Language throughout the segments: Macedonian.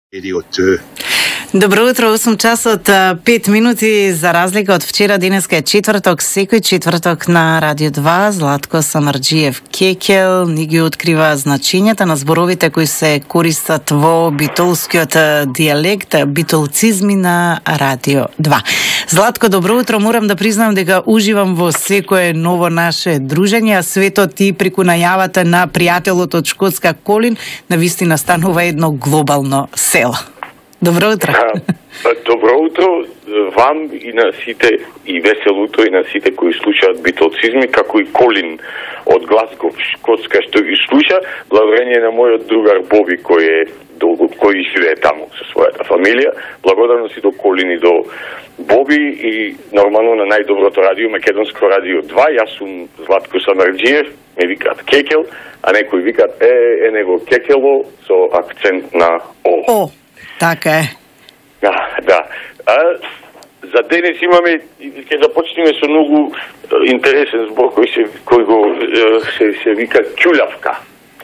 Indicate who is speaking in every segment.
Speaker 1: Добро утро, 8 часот 5 минути, за разлика од вчера, денеска е четврток, секој четврток на Радио 2, Златко Самарджиев Кекел ни ги открива значењата на зборовите кои се користат во битолскиот дијалект, битолцизми на Радио 2. Златко, добро утро, морам да признам дека уживам во секое ново наше дружење, а светот и преку најавата на пријателот од Шкотска Колин, навистина станува едно глобално село. Добро утро.
Speaker 2: Добро утро вам и на сите, и весело утро и на сите кои слушаат битолцизми, како и Колин од Глазгов, Шкотска, што ги слуша, благодарение на мојот другар Боби кој живее таму со својата фамилија. Благодарност и до Колин и до Боби и нормално на најдоброто радио, Македонско радио 2. Јас сум Златко Самарджиев, ме викаат Кекел, а некои викаат него Кекело со акцент на О.
Speaker 1: Така е.
Speaker 2: Да. За денес имаме, ќе започнеме со многу интересен збор кој го се вика ќулјавка.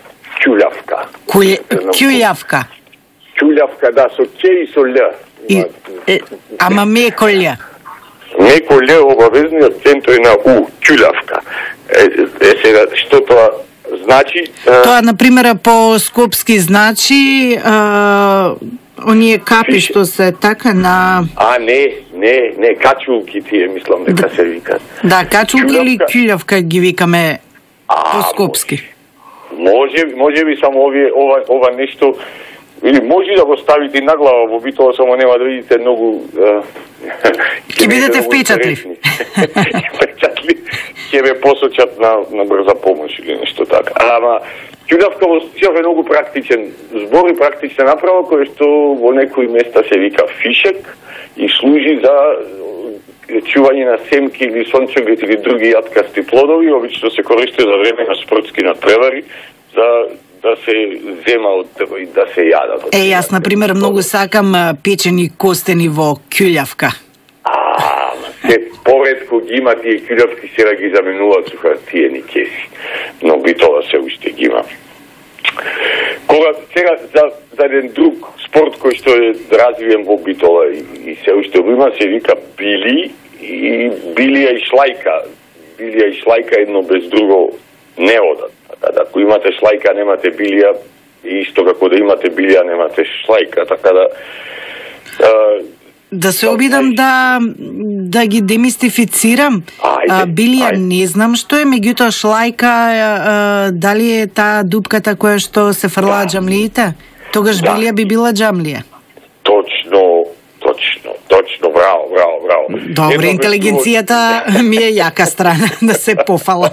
Speaker 2: Ќулјавка, да, со ќе и со л.
Speaker 1: Ама меко л.
Speaker 2: Меко л, обавезниот центар на У, ќулјавка. Сега, што тоа значи?
Speaker 1: Тоа, например, по скопски значи оние капи што се така на...
Speaker 2: Не, качулки тие, мислам дека се викат.
Speaker 1: Да, качулки или ќулјавка ги викаме по скопски?
Speaker 2: Може би само ова нешто, или може да го ставите наглава во Битола, само нема да видите многу...
Speaker 1: Ќе бидете впечатливи.
Speaker 2: Ќе ме посочат на брза помош или нешто така. Ама ќулјавка во случајов е многу практичен збор и практична направа, кој што во некои места се вика фишек и служи за чување на семки или сончевик или други јаткасти плодови, обично се користи за време на спортски надпревари, за да се зема и да се јадат.
Speaker 1: Јас, например, многу сакам печени костени во ќулјавка.
Speaker 2: Се поредко ги има тие ќулјавки, сега ги заменуваат со хартиени кеси. Но Битола се уште ги има. Кога сега за еден друг спорт кој што е развиен во Битола и се уште го има, се вика били и билија и шлајка. Билија и шлајка едно без друго не одат. Така да, ако имате шлајка, немате билија, исто како да имате билија, немате шлајка, така да...
Speaker 1: Да се обидам да ги демистифицирам. Билија не знам што е, меѓутоа шлајка, дали е таа дупката која што се фрлаат џамлиите? Тогаш билија би била џамлија. Точно, браво. Добре, интелигенцијата ми е јака страна, да се пофалам.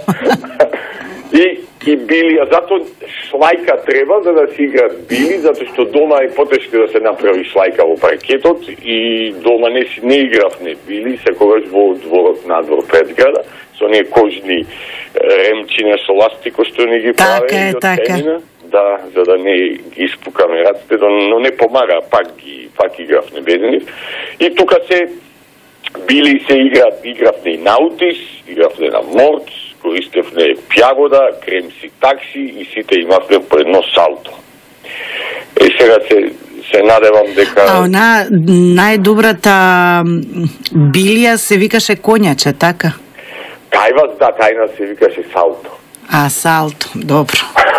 Speaker 2: И билија, зато шлајка треба за да се играат били, затоа што дома е потешко да се направи шлајка во паркетот и дома не игравме били, секогаш во дворот надвор пред града, со оние кожни ремчиња со ластико што не ги праве.
Speaker 1: Така.
Speaker 2: Да, за да не ги испукаме раците, но не помага, пак игравме без нив. И тука се били се игравме и наутис, игравме на морц, користевме пјагода, кремси такси и сите имавме по едно салто. И сега се надевам дека...
Speaker 1: А она најдобрата билија се викаше конјаче, така?
Speaker 2: Тајна се викаше салто.
Speaker 1: Салто, добро.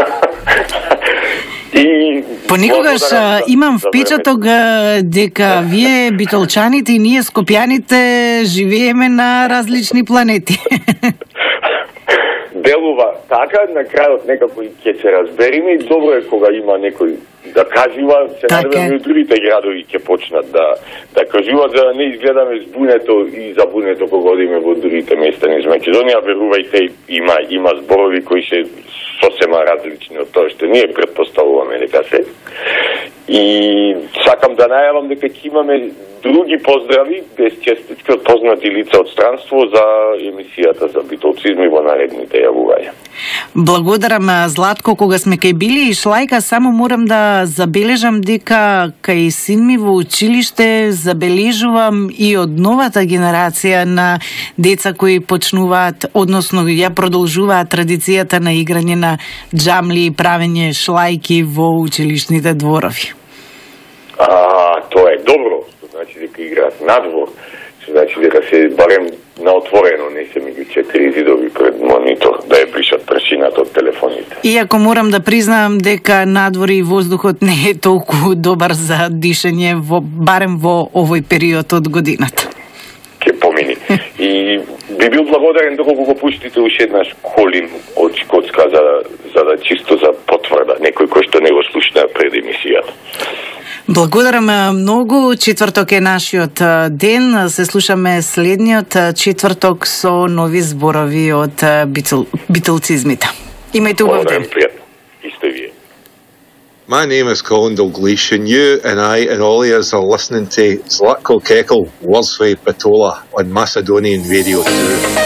Speaker 1: Понекогаш имам впечаток дека вие битолчаните и ние скопјаните живееме на различни планети.
Speaker 2: Делува така, на крајот некако и ќе се разбериме и добро е кога има некој да кажува, се надеваме и другите градови ќе почнат да кажуваат за да не изгледаме збунето и забунето кога одиме во другите места низ Македонија. Верувајте, има зборови кои се сосема различни од тоа што ние претпоставуваме дека се. И сакам да најавам дека ќе имаме други поздрави, без честитки од познати лица од странство за емисијата за битолцизми во наредните јавувања.
Speaker 1: Благодарам, Златко. Кога сме кај били и шлајка, само морам да забележам дека кај син ми во училиште забележувам и од новата генерација на деца кои почнуваат, односно ја продолжуваат традицијата на играње на џамли и правење шлајки во училишните дворови.
Speaker 2: добро, што значи дека играат надвор, што значи дека се барем на отворено, не се меѓу 4 зидови пред монитор, да ја бришат прашината од телефоните.
Speaker 1: Иако морам да признам дека надвори воздухот не е толку добар за дишење, барем во овој период од годината.
Speaker 2: Ке помини. И би бил благодарен доколку го пуштите уште еднаш Колин од Шкотска за да чисто за потврда, некој кој што не го слушна пред емисијата.
Speaker 1: Благодарам многу. Четврток е нашиот ден. Се слушаме следниот четврток со нови зборови од битолцизмите. Имајте убав ден.
Speaker 2: Исто вие.
Speaker 3: My name is Colin Dalglish, and you and I and all of us are listening to Zlatko Kekel, Words with Bitola on Macedonian Radio 2.